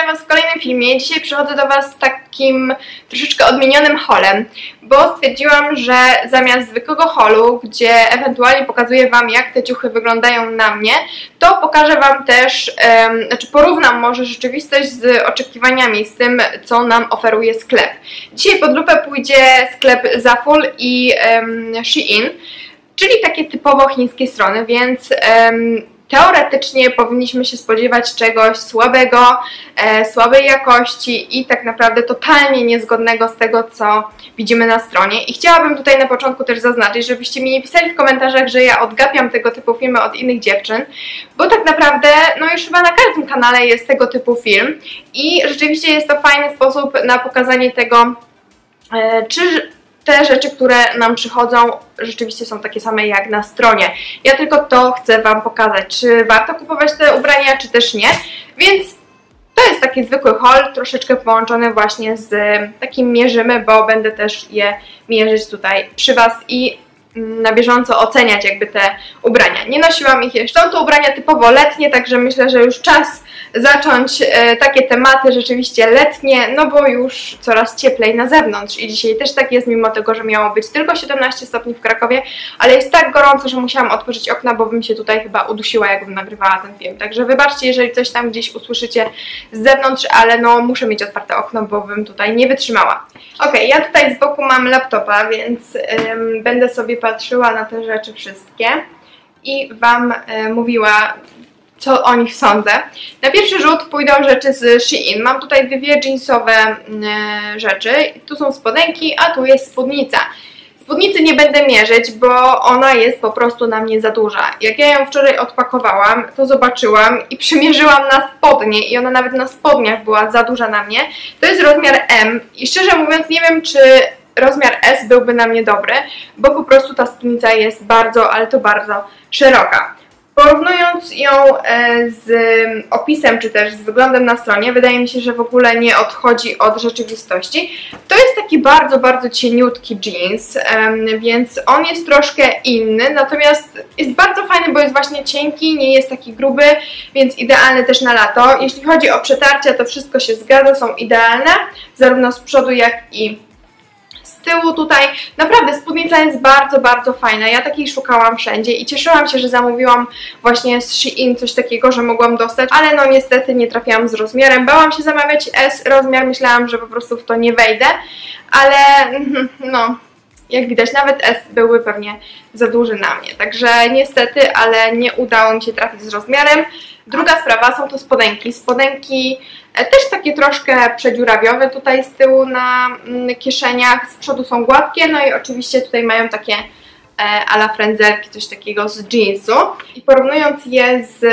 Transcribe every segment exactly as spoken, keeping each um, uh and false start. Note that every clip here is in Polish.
witam Was w kolejnym filmie. Dzisiaj przychodzę do Was z takim troszeczkę odmienionym haulem, bo stwierdziłam, że zamiast zwykłego haulu, gdzie ewentualnie pokazuję Wam, jak te ciuchy wyglądają na mnie, to pokażę Wam też, um, znaczy porównam może rzeczywistość z oczekiwaniami, z tym, co nam oferuje sklep. Dzisiaj pod lupę pójdzie sklep Zaful i um, Shein, czyli takie typowo chińskie strony, więc um, teoretycznie powinniśmy się spodziewać czegoś słabego, e, słabej jakości i tak naprawdę totalnie niezgodnego z tego, co widzimy na stronie. I chciałabym tutaj na początku też zaznaczyć, żebyście mi nie pisali w komentarzach, że ja odgapiam tego typu filmy od innych dziewczyn, bo tak naprawdę, no już chyba na każdym kanale jest tego typu film i rzeczywiście jest to fajny sposób na pokazanie tego, e, czy te rzeczy, które nam przychodzą, rzeczywiście są takie same jak na stronie. Ja tylko to chcę Wam pokazać, czy warto kupować te ubrania, czy też nie. Więc to jest taki zwykły haul, troszeczkę połączony właśnie z takim mierzymy, bo będę też je mierzyć tutaj przy Was i na bieżąco oceniać jakby te ubrania. Nie nosiłam ich jeszcze. Są to ubrania typowo letnie, także myślę, że już czas zacząć e, takie tematy rzeczywiście letnie, no bo już coraz cieplej na zewnątrz i dzisiaj też tak jest, mimo tego, że miało być tylko siedemnaście stopni w Krakowie, ale jest tak gorąco, że musiałam otworzyć okna, bo bym się tutaj chyba udusiła, jakbym nagrywała ten film. Także wybaczcie, jeżeli coś tam gdzieś usłyszycie z zewnątrz, ale no muszę mieć otwarte okno, bo bym tutaj nie wytrzymała. Ok, ja tutaj z boku mam laptopa, więc ym, będę sobie patrzyła na te rzeczy wszystkie i Wam y, mówiła, co o nich sądzę. Na pierwszy rzut pójdą rzeczy z Shein. Mam tutaj dwie jeansowe y, rzeczy. Tu są spodenki, a tu jest spódnica. Spódnicy nie będę mierzyć, bo ona jest po prostu na mnie za duża. Jak ja ją wczoraj odpakowałam, to zobaczyłam i przymierzyłam na spodnie i ona nawet na spodniach była za duża na mnie. To jest rozmiar M i szczerze mówiąc nie wiem, czy rozmiar S byłby na mnie dobry, bo po prostu ta spódnica jest bardzo, ale to bardzo szeroka. Porównując ją z opisem, czy też z wyglądem na stronie, wydaje mi się, że w ogóle nie odchodzi od rzeczywistości. To jest taki bardzo, bardzo cieniutki jeans, więc on jest troszkę inny, natomiast jest bardzo fajny, bo jest właśnie cienki, nie jest taki gruby, więc idealny też na lato. Jeśli chodzi o przetarcia, to wszystko się zgadza, są idealne, zarówno z przodu, jak i z tyłu tutaj. Naprawdę spódnica jest bardzo, bardzo fajna. Ja takiej szukałam wszędzie i cieszyłam się, że zamówiłam właśnie z Shein coś takiego, że mogłam dostać, ale no niestety nie trafiłam z rozmiarem. Bałam się zamawiać S rozmiar, myślałam, że po prostu w to nie wejdę, ale no jak widać nawet S były pewnie za duży na mnie. Także niestety, ale nie udało mi się trafić z rozmiarem. Druga sprawa, są to spodenki. Spodenki też takie troszkę przedziurawiowe tutaj z tyłu na kieszeniach, z przodu są gładkie, no i oczywiście tutaj mają takie a la frędzelki, coś takiego z jeansu. I porównując je z,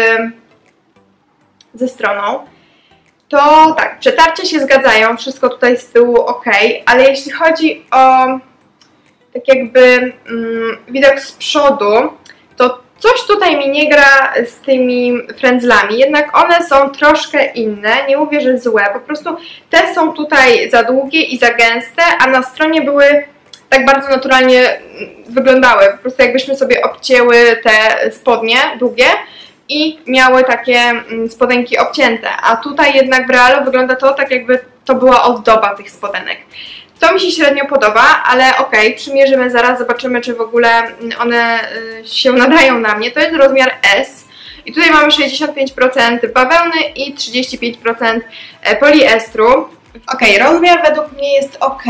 ze stroną, to tak, przetarcia się zgadzają, wszystko tutaj z tyłu ok, ale jeśli chodzi o tak jakby mm, widok z przodu, to coś tutaj mi nie gra z tymi frędzlami, jednak one są troszkę inne, nie mówię, że złe, po prostu te są tutaj za długie i za gęste, a na stronie były tak bardzo naturalnie wyglądały, po prostu jakbyśmy sobie obcięły te spodnie długie i miały takie spodenki obcięte, a tutaj jednak w realu wygląda to tak, jakby to była ozdoba tych spodenek. To mi się średnio podoba, ale okej, okay, przymierzymy zaraz, zobaczymy, czy w ogóle one się nadają na mnie. To jest rozmiar S i tutaj mamy sześćdziesiąt pięć procent bawełny i trzydzieści pięć procent poliestru. Okej, okay, rozmiar według mnie jest ok.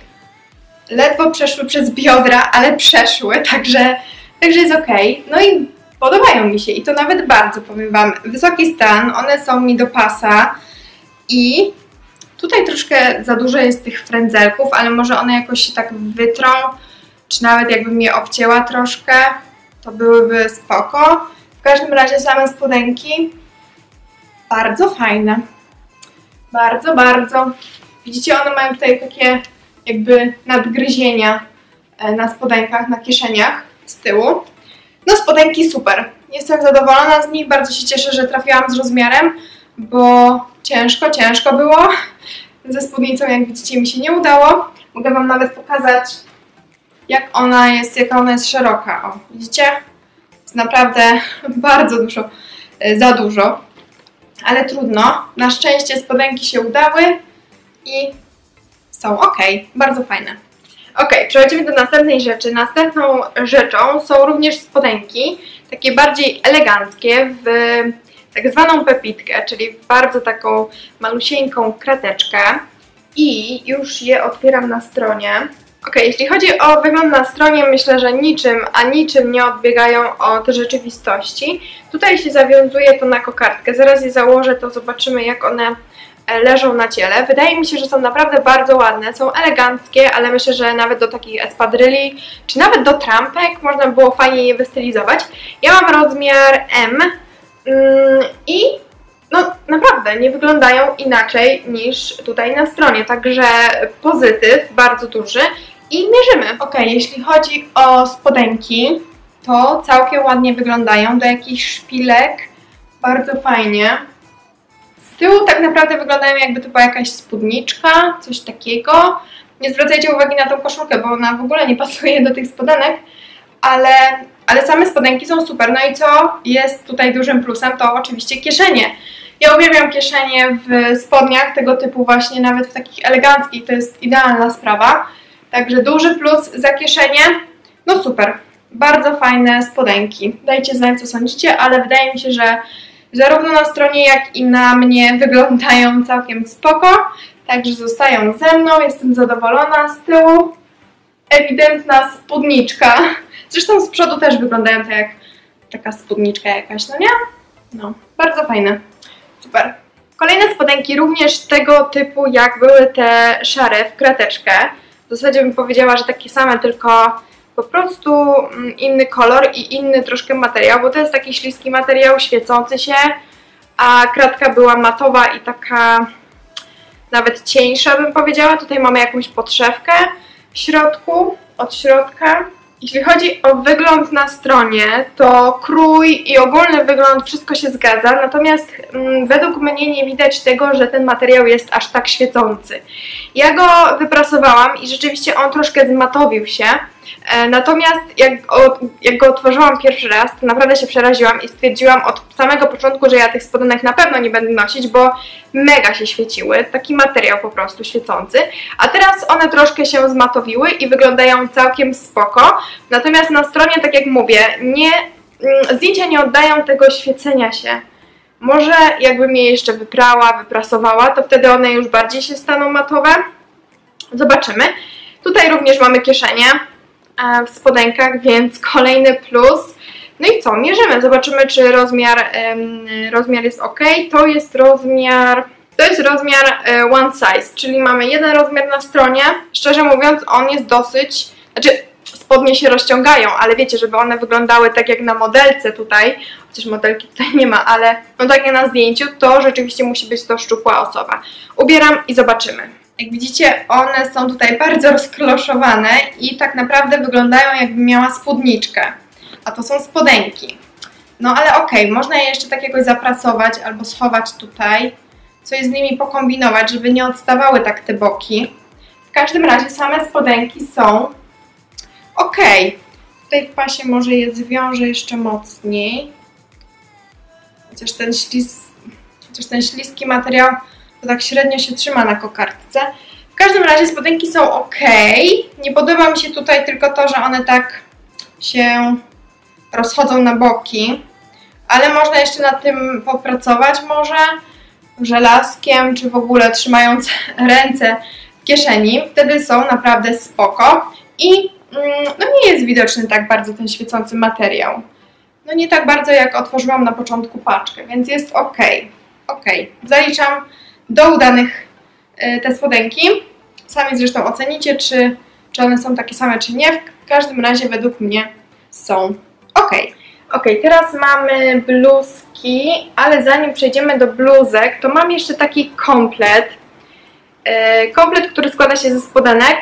Ledwo przeszły przez biodra, ale przeszły, także, także jest ok. No i podobają mi się i to nawet bardzo, powiem Wam. Wysoki stan, one są mi do pasa i tutaj troszkę za dużo jest tych frędzelków, ale może one jakoś się tak wytrą, czy nawet jakbym je obcięła troszkę, to byłyby spoko. W każdym razie same spodenki bardzo fajne. Bardzo, bardzo. Widzicie, one mają tutaj takie jakby nadgryzienia na spodenkach, na kieszeniach z tyłu. No spodenki super. Jestem zadowolona z nich, bardzo się cieszę, że trafiłam z rozmiarem, bo ciężko, ciężko było. Ze spódnicą, jak widzicie, mi się nie udało. Mogę Wam nawet pokazać, jak ona jest, jaka ona jest szeroka. O, widzicie? Jest naprawdę bardzo dużo, za dużo. ale trudno. Na szczęście spodenki się udały i są ok, bardzo fajne. Ok, przechodzimy do następnej rzeczy. Następną rzeczą są również spodenki, takie bardziej eleganckie, w tak zwaną pepitkę, czyli w bardzo taką malusieńką krateczkę. I już je otwieram na stronie. Ok, jeśli chodzi o wygląd na stronie, myślę, że niczym, a niczym nie odbiegają od rzeczywistości. Tutaj się zawiązuje to na kokardkę. Zaraz je założę, to zobaczymy, jak one leżą na ciele. Wydaje mi się, że są naprawdę bardzo ładne, są eleganckie, ale myślę, że nawet do takich espadryli, czy nawet do trampek można było fajnie je wystylizować. Ja mam rozmiar M i no naprawdę nie wyglądają inaczej niż tutaj na stronie, także pozytyw bardzo duży i mierzymy. Ok, jeśli chodzi o spodenki, to całkiem ładnie wyglądają, do jakichś szpilek, bardzo fajnie. Z tyłu tak naprawdę wyglądają, jakby to była jakaś spódniczka, coś takiego. Nie zwracajcie uwagi na tą koszulkę, bo ona w ogóle nie pasuje do tych spodenek, ale, ale same spodenki są super. No i co jest tutaj dużym plusem, to oczywiście kieszenie. Ja uwielbiam kieszenie w spodniach tego typu właśnie, nawet w takich eleganckich, to jest idealna sprawa. Także duży plus za kieszenie, no super, bardzo fajne spodenki. Dajcie znać, co sądzicie, ale wydaje mi się, że zarówno na stronie, jak i na mnie wyglądają całkiem spoko. Także zostają ze mną, jestem zadowolona. Z tyłu ewidentna spódniczka. Zresztą z przodu też wyglądają tak jak taka spódniczka jakaś, no nie? No, bardzo fajne. Super. Kolejne spodenki również tego typu, jak były te szare w krateczkę. W zasadzie bym powiedziała, że takie same, tylko po prostu inny kolor i inny troszkę materiał, bo to jest taki śliski materiał, świecący się, a kratka była matowa i taka nawet cieńsza, bym powiedziała. Tutaj mamy jakąś podszewkę w środku, od środka. Jeśli chodzi o wygląd na stronie, to krój i ogólny wygląd wszystko się zgadza, natomiast mm, według mnie nie widać tego, że ten materiał jest aż tak świecący. Ja go wyprasowałam i rzeczywiście on troszkę zmatowił się, e, natomiast jak, o, jak go otworzyłam pierwszy raz, to naprawdę się przeraziłam i stwierdziłam od samego początku, że ja tych spodenek na pewno nie będę nosić, bo mega się świeciły, taki materiał po prostu świecący, a teraz one troszkę się zmatowiły i wyglądają całkiem spoko, natomiast na stronie, tak jak mówię, nie, zdjęcia nie oddają tego świecenia się. Może jakbym je jeszcze wyprała, wyprasowała, to wtedy one już bardziej się staną matowe. Zobaczymy. Tutaj również mamy kieszenie w spodenkach, więc kolejny plus. No i co? Mierzymy. Zobaczymy, czy rozmiar, rozmiar jest ok. To jest rozmiar... To jest rozmiar one size, czyli mamy jeden rozmiar na stronie. Szczerze mówiąc, on jest dosyć... Znaczy, spodnie się rozciągają, ale wiecie, żeby one wyglądały tak jak na modelce tutaj, chociaż modelki tutaj nie ma, ale no tak jak na zdjęciu, to rzeczywiście musi być to szczupła osoba. Ubieram i zobaczymy. Jak widzicie, one są tutaj bardzo rozkloszowane i tak naprawdę wyglądają, jakbym miała spódniczkę. A to są spodenki. No ale okej, okay, można je jeszcze tak jakoś zaprasować albo schować tutaj, coś z nimi pokombinować, żeby nie odstawały tak te boki. W każdym razie same spodenki są ok. Tutaj w pasie może je zwiążę jeszcze mocniej. Chociaż ten, ślis... Chociaż ten śliski materiał to tak średnio się trzyma na kokardce. W każdym razie spodenki są ok. Nie podoba mi się tutaj tylko to, że one tak się rozchodzą na boki. Ale można jeszcze nad tym popracować może żelazkiem, czy w ogóle trzymając ręce w kieszeni. Wtedy są naprawdę spoko. I no nie jest widoczny tak bardzo ten świecący materiał. No nie tak bardzo, jak otworzyłam na początku paczkę, więc jest ok. Ok. Zaliczam do udanych y, te spodenki. Sami zresztą ocenicie, czy, czy one są takie same, czy nie. W każdym razie według mnie są ok. Ok, teraz mamy bluzki, ale zanim przejdziemy do bluzek, to mam jeszcze taki komplet. Y, komplet, który składa się ze spodenek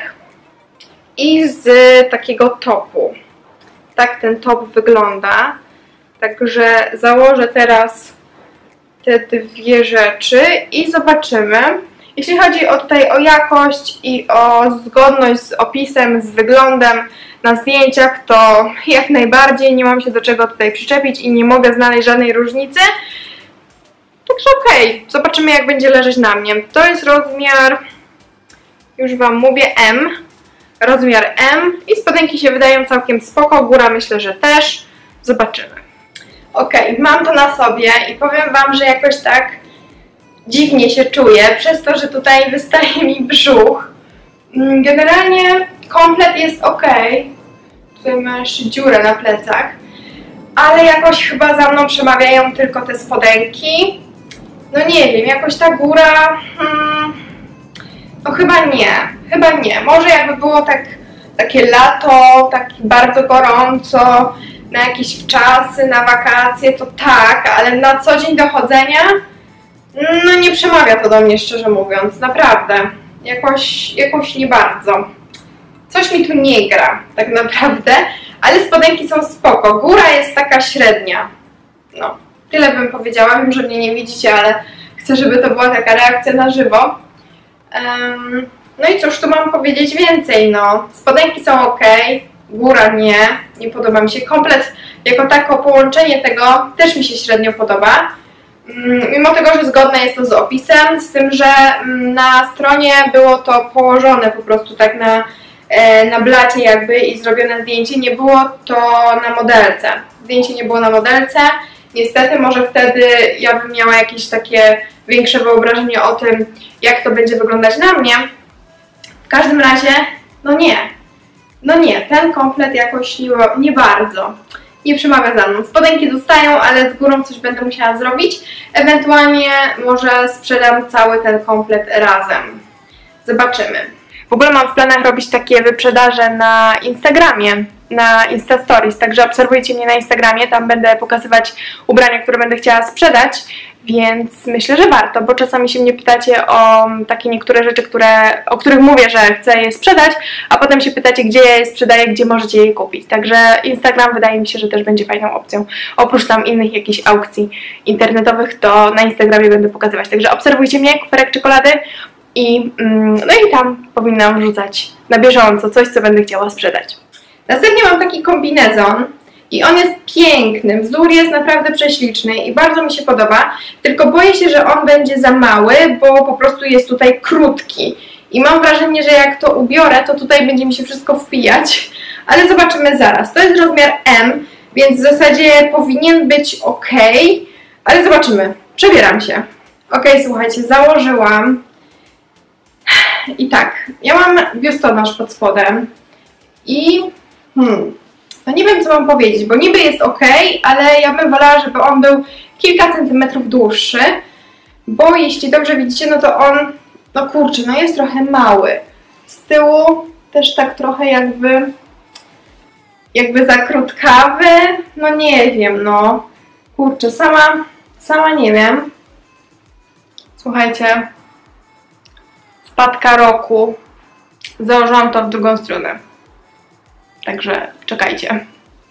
i z takiego topu. Tak ten top wygląda. Także założę teraz te dwie rzeczy i zobaczymy. Jeśli chodzi o tutaj o jakość i o zgodność z opisem, z wyglądem na zdjęciach, to jak najbardziej nie mam się do czego tutaj przyczepić i nie mogę znaleźć żadnej różnicy. To Także okej, okay. Zobaczymy jak będzie leżeć na mnie. To jest rozmiar, już Wam mówię, M. Rozmiar M i spodenki się wydają całkiem spoko, góra myślę, że też. Zobaczymy. Ok, mam to na sobie i powiem Wam, że jakoś tak dziwnie się czuję, przez to, że tutaj wystaje mi brzuch. Generalnie komplet jest ok. Tutaj mam jeszcze dziurę na plecach. Ale jakoś chyba za mną przemawiają tylko te spodenki. No nie wiem, jakoś ta góra... Hmm, no chyba nie, chyba nie. Może jakby było tak, takie lato, tak bardzo gorąco, na jakieś wczasy, na wakacje, to tak, ale na co dzień do chodzenia, no nie przemawia to do mnie, szczerze mówiąc, naprawdę. Jakoś, jakoś nie bardzo. Coś mi tu nie gra, tak naprawdę, ale spodenki są spoko. Góra jest taka średnia. No, tyle bym powiedziała, wiem, że mnie nie widzicie, ale chcę, żeby to była taka reakcja na żywo. Um, no i cóż tu mam powiedzieć więcej, no. Spodenki są ok, góra nie, nie podoba mi się. Komplet jako tako połączenie tego też mi się średnio podoba. Um, mimo tego, że zgodne jest to z opisem, z tym, że um, na stronie było to położone po prostu tak na, e, na blacie jakby i zrobione zdjęcie. Nie było to na modelce. Zdjęcie nie było na modelce. Niestety może wtedy ja bym miała jakieś takie większe wyobrażenie o tym, jak to będzie wyglądać na mnie. W każdym razie, no nie. No nie, ten komplet jakoś nie, nie bardzo. Nie przemawia za mną. Spodenki zostają, ale z górą coś będę musiała zrobić. Ewentualnie może sprzedam cały ten komplet razem. Zobaczymy. W ogóle mam w planach robić takie wyprzedaże na Instagramie, na Insta Stories, także obserwujcie mnie na Instagramie, tam będę pokazywać ubrania, które będę chciała sprzedać, więc myślę, że warto, bo czasami się mnie pytacie o takie niektóre rzeczy, które, o których mówię, że chcę je sprzedać, a potem się pytacie, gdzie ja je sprzedaję, gdzie możecie je kupić. Także Instagram wydaje mi się, że też będzie fajną opcją. Oprócz tam innych jakichś aukcji internetowych, to na Instagramie będę pokazywać. Także obserwujcie mnie, kuferek czekolady i, no i tam powinnam wrzucać na bieżąco coś, co będę chciała sprzedać. Następnie mam taki kombinezon i on jest piękny, wzór jest naprawdę prześliczny i bardzo mi się podoba, tylko boję się, że on będzie za mały, bo po prostu jest tutaj krótki i mam wrażenie, że jak to ubiorę, to tutaj będzie mi się wszystko wpijać, ale zobaczymy zaraz. To jest rozmiar M, więc w zasadzie powinien być ok, ale zobaczymy. Przebieram się. Ok, słuchajcie, założyłam i tak, ja mam biustonosz pod spodem i Hmm, no nie wiem, co mam powiedzieć, bo niby jest ok, ale ja bym wolała, żeby on był kilka centymetrów dłuższy, bo jeśli dobrze widzicie, no to on, no kurczę, no jest trochę mały. Z tyłu też tak trochę jakby, jakby za krótkawy, no nie wiem, no. Kurczę, sama, sama nie wiem. Słuchajcie, wpadka roku. Założyłam to w drugą stronę. Także czekajcie.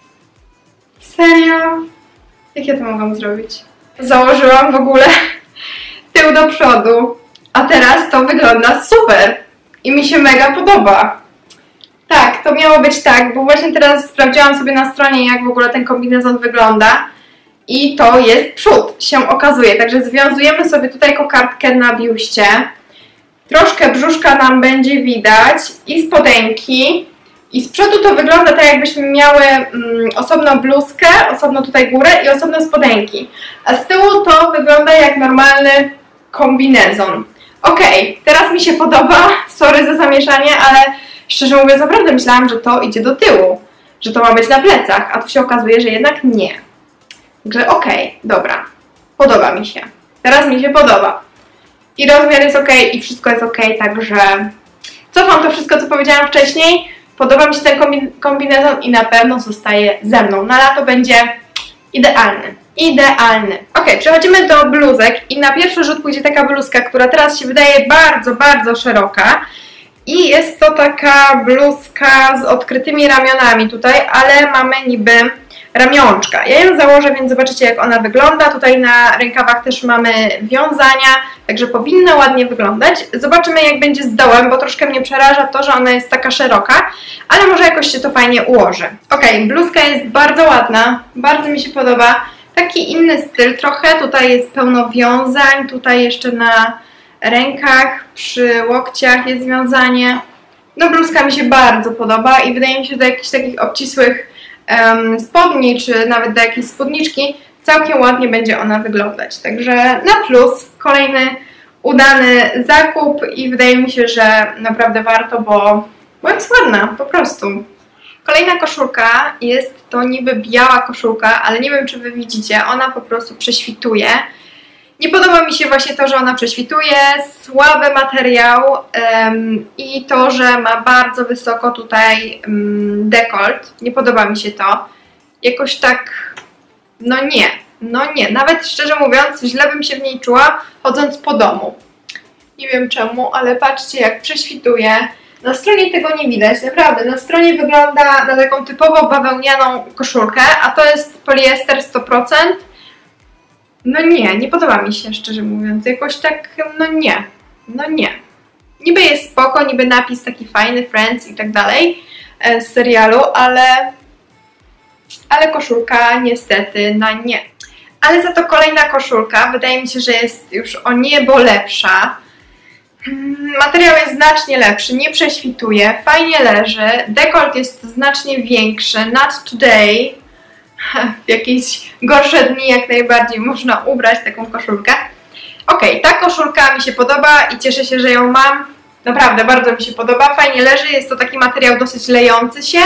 Serio? Jak ja to mogłam zrobić? Założyłam w ogóle tył do przodu, a teraz to wygląda super i mi się mega podoba. Tak, to miało być tak, bo właśnie teraz sprawdziłam sobie na stronie, jak w ogóle ten kombinezon wygląda i to jest przód, się okazuje. Także związujemy sobie tutaj kokardkę na biuście. Troszkę brzuszka nam będzie widać i spodenki. I z przodu to wygląda tak, jakbyśmy miały mm, osobną bluzkę, osobno tutaj górę i osobno spodenki. A z tyłu to wygląda jak normalny kombinezon. Okej, okay, teraz mi się podoba, sorry za zamieszanie, ale szczerze mówiąc naprawdę myślałam, że to idzie do tyłu, że to ma być na plecach, a tu się okazuje, że jednak nie. Także okej, okay, dobra, podoba mi się. Teraz mi się podoba. I rozmiar jest ok, i wszystko jest ok, także cofam to wszystko, co powiedziałam wcześniej. Podoba mi się ten kombinezon i na pewno zostaje ze mną. Na lato będzie idealny. Idealny. Ok, przechodzimy do bluzek i na pierwszy rzut pójdzie taka bluzka, która teraz się wydaje bardzo, bardzo szeroka. I jest to taka bluzka z odkrytymi ramionami tutaj, ale mamy niby ramionczka. Ja ją założę, więc zobaczycie, jak ona wygląda. Tutaj na rękawach też mamy wiązania, także powinna ładnie wyglądać. Zobaczymy, jak będzie z dołem, bo troszkę mnie przeraża to, że ona jest taka szeroka, ale może jakoś się to fajnie ułoży. Ok, bluzka jest bardzo ładna, bardzo mi się podoba. Taki inny styl trochę, tutaj jest pełno wiązań, tutaj jeszcze na rękach, przy łokciach jest wiązanie. No bluzka mi się bardzo podoba i wydaje mi się, że do jakichś takich obcisłych um, spodni, czy nawet do jakiejś spódniczki całkiem ładnie będzie ona wyglądać. Także na plus, kolejny udany zakup i wydaje mi się, że naprawdę warto, bo, bo jest ładna po prostu. Kolejna koszulka jest to niby biała koszulka, ale nie wiem, czy wy widzicie, ona po prostu prześwituje. Nie podoba mi się właśnie to, że ona prześwituje, słaby materiał um, i to, że ma bardzo wysoko tutaj um, dekolt. Nie podoba mi się to. Jakoś tak, no nie, no nie. Nawet szczerze mówiąc, źle bym się w niej czuła, chodząc po domu. Nie wiem czemu, ale patrzcie, jak prześwituje. Na stronie tego nie widać, naprawdę. Na stronie wygląda na taką typowo bawełnianą koszulkę, a to jest poliester sto procent. No nie, nie podoba mi się, szczerze mówiąc. Jakoś tak, no nie, no nie. Niby jest spoko, niby napis taki fajny, Friends i tak dalej z serialu, ale, ale koszulka niestety na nie. Ale za to kolejna koszulka, wydaje mi się, że jest już o niebo lepsza. Materiał jest znacznie lepszy, nie prześwituje, fajnie leży, dekolt jest znacznie większy, not today. W jakieś gorsze dni jak najbardziej można ubrać taką koszulkę. Ok, ta koszulka mi się podoba i cieszę się, że ją mam. Naprawdę, bardzo mi się podoba, fajnie leży, jest to taki materiał dosyć lejący się.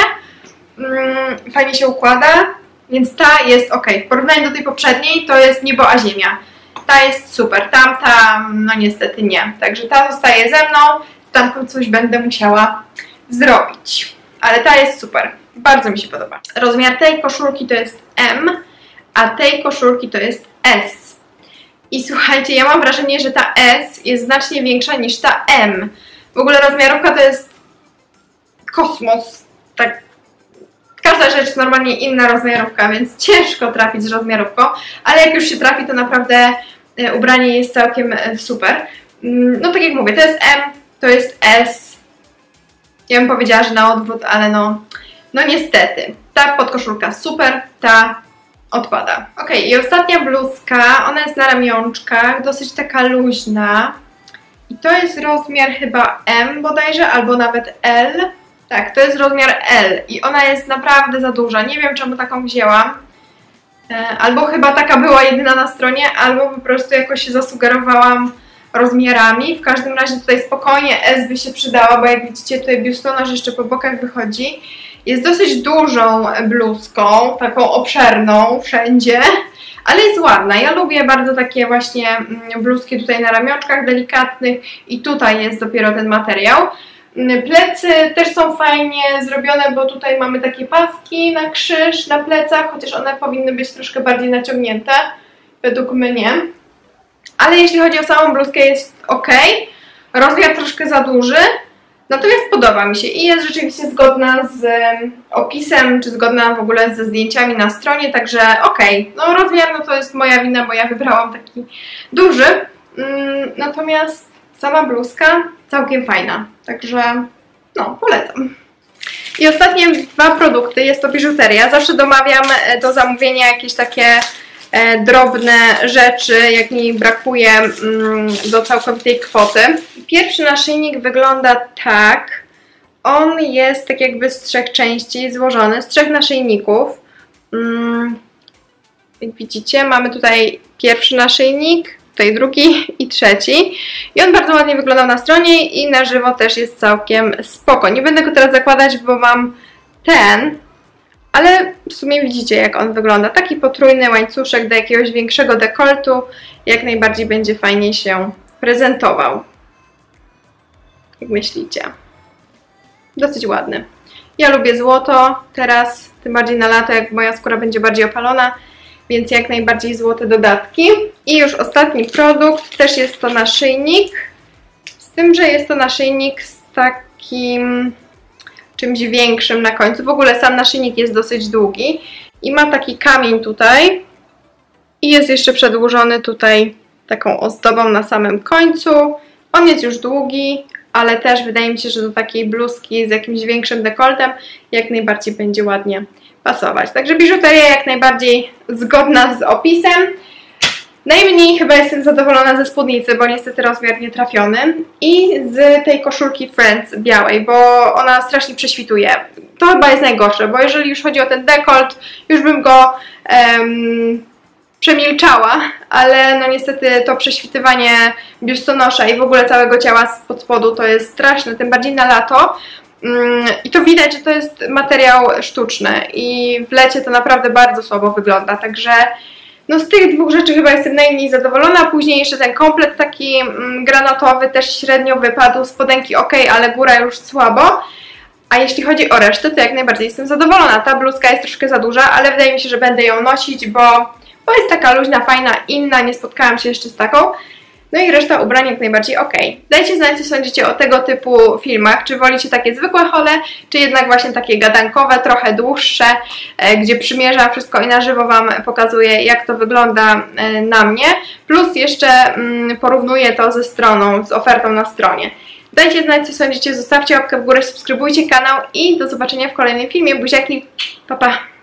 Fajnie się układa, więc ta jest ok. W porównaniu do tej poprzedniej to jest niebo a ziemia. Ta jest super, tamta no niestety nie. Także ta zostaje ze mną, z tamtą coś będę musiała zrobić. Ale ta jest super, bardzo mi się podoba. Rozmiar tej koszulki to jest M, a tej koszulki to jest S. I słuchajcie, ja mam wrażenie, że ta S jest znacznie większa niż ta M. W ogóle rozmiarówka to jest kosmos. Tak. Każda rzecz normalnie inna rozmiarówka, więc ciężko trafić z rozmiarówką, ale jak już się trafi, to naprawdę ubranie jest całkiem super. No tak jak mówię, to jest M, to jest S. Ja bym powiedziała, że na odwrót, ale no, no niestety. Ta podkoszulka super, ta odpada. Ok, i ostatnia bluzka, ona jest na ramionczkach, dosyć taka luźna. I to jest rozmiar chyba M bodajże, albo nawet L. Tak, to jest rozmiar L i ona jest naprawdę za duża. Nie wiem, czemu taką wzięłam. Albo chyba taka była jedyna na stronie, albo po prostu jakoś się zasugerowałam rozmiarami. W każdym razie tutaj spokojnie S by się przydała, bo jak widzicie tutaj biustonosz jeszcze po bokach wychodzi. Jest dosyć dużą bluzką, taką obszerną wszędzie, ale jest ładna. Ja lubię bardzo takie właśnie bluzki tutaj na ramionczkach delikatnych i tutaj jest dopiero ten materiał. Plecy też są fajnie zrobione, bo tutaj mamy takie paski na krzyż na plecach, chociaż one powinny być troszkę bardziej naciągnięte, według mnie. Ale jeśli chodzi o samą bluzkę, jest ok. Rozmiar troszkę za duży, natomiast podoba mi się i jest rzeczywiście zgodna z opisem, czy zgodna w ogóle ze zdjęciami na stronie, także ok. No rozmiar no to jest moja wina, bo ja wybrałam taki duży, natomiast sama bluzka całkiem fajna, także no, polecam. I ostatnie dwa produkty, jest to biżuteria. Zawsze domawiam do zamówienia jakieś takie e, drobne rzeczy, jak mi brakuje mm, do całkowitej kwoty. Pierwszy naszyjnik wygląda tak. On jest tak jakby z trzech części złożony, z trzech naszyjników. Mm, jak widzicie, mamy tutaj pierwszy naszyjnik, tutaj drugi i trzeci. I on bardzo ładnie wyglądał na stronie i na żywo też jest całkiem spoko. Nie będę go teraz zakładać, bo mam ten, ale w sumie widzicie, jak on wygląda. Taki potrójny łańcuszek do jakiegoś większego dekoltu jak najbardziej będzie fajnie się prezentował. Jak myślicie? Dosyć ładny. Ja lubię złoto teraz, tym bardziej na lato, jak moja skóra będzie bardziej opalona, więc jak najbardziej złote dodatki. I już ostatni produkt, też jest to naszyjnik, z tym, że jest to naszyjnik z takim czymś większym na końcu. W ogóle sam naszyjnik jest dosyć długi i ma taki kamień tutaj i jest jeszcze przedłużony tutaj taką ozdobą na samym końcu. On jest już długi, ale też wydaje mi się, że do takiej bluzki z jakimś większym dekoltem jak najbardziej będzie ładnie pasować. Także biżuteria jak najbardziej zgodna z opisem. Najmniej chyba jestem zadowolona ze spódnicy, bo niestety rozmiar nie trafiony. I z tej koszulki Friends białej, bo ona strasznie prześwituje. To chyba jest najgorsze, bo jeżeli już chodzi o ten dekolt, już bym go um, przemilczała, ale no niestety to prześwitywanie biustonosza i w ogóle całego ciała spod spodu to jest straszne, tym bardziej na lato. I to widać, że to jest materiał sztuczny i w lecie to naprawdę bardzo słabo wygląda, także no z tych dwóch rzeczy chyba jestem najmniej zadowolona. Później jeszcze ten komplet taki mm, granatowy też średnio wypadł, spodenki ok, ale góra już słabo. A jeśli chodzi o resztę, to jak najbardziej jestem zadowolona. Ta bluzka jest troszkę za duża, ale wydaje mi się, że będę ją nosić, bo, bo jest taka luźna, fajna, inna, nie spotkałam się jeszcze z taką. No i reszta ubrań jak najbardziej ok. Dajcie znać, co sądzicie o tego typu filmach. Czy wolicie takie zwykłe hole, czy jednak właśnie takie gadankowe, trochę dłuższe, e, gdzie przymierzam wszystko i na żywo Wam pokazuję, jak to wygląda e, na mnie. Plus jeszcze mm, porównuję to ze stroną, z ofertą na stronie. Dajcie znać, co sądzicie, zostawcie łapkę w górę, subskrybujcie kanał i do zobaczenia w kolejnym filmie. Buziaki, pa pa!